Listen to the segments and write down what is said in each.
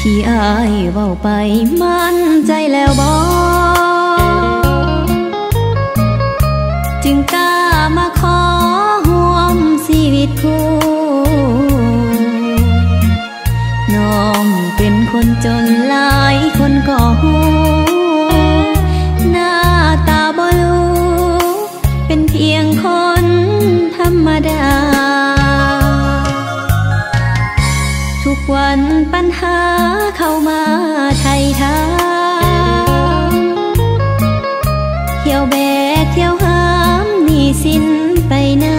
ที่อายเว้าไปมั่นใจแล้วบ่จึงกล้ามาขอร่วมชีวิตคู่น้องเป็นคนจนหลายคนก็ฮู้หน้าตาบ่รู้เป็นเพียงคนธรรมดาทุกวันปัญหาเข้ามาไถ่ถามเที่ยวแบกเที่ยวหามหนี้สินไปนา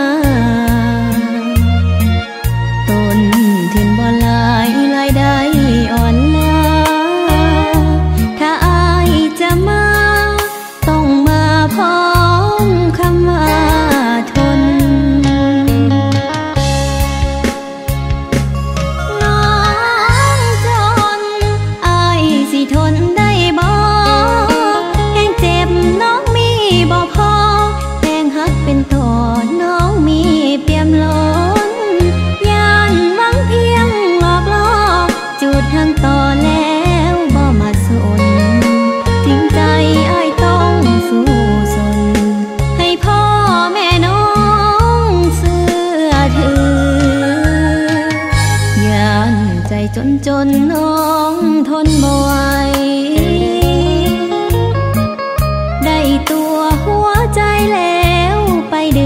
ต้นทุนบ่หลายรายได้อ่อนล้าถ้าอายจะมาต้องมาพร้อมคำว่าทนน้องจนอายสิทนได้บ่แห้งเจ็บน้องมีบ่พอแห้งหักเป็นต่อน้องมีเปี่ยมล้นย่านหวังเพียงหลอกล่อจุดทางต่อแล้วบ่มาสนจริงใจอ้ายต้องสู้สนให้พ่อแม่น้องเชื่อถือย่านใจจนน้องทนบ่ไหวได้ตัวหัวใจแล้วไปดื้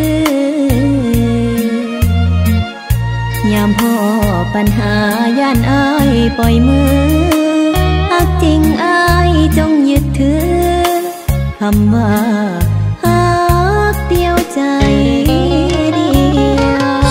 อยามพ่อปัญหาย่านอายปล่อยมือฮักจริงอายจงยึดถือคำว่าฮักเดียวใจเดียว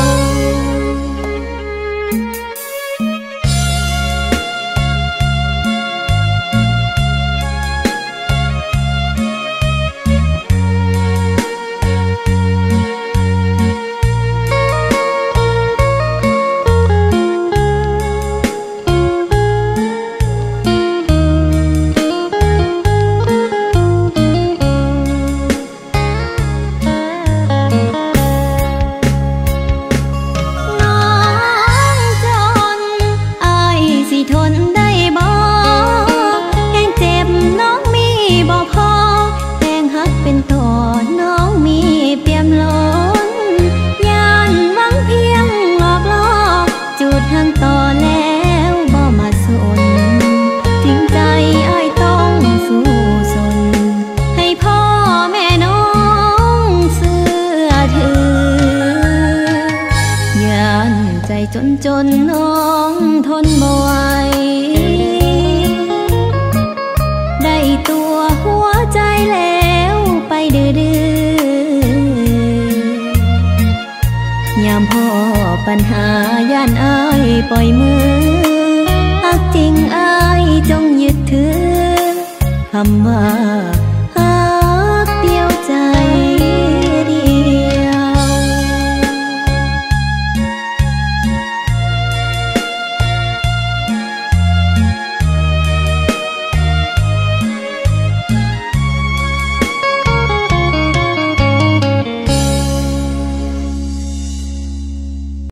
จนน้องทนบ่ไหวได้ตัวหัวใจแล้วไปดื้อยามพ่อปัญหาย่านอายปล่อยมือฮักจริงอายจงยึดถือคำว่า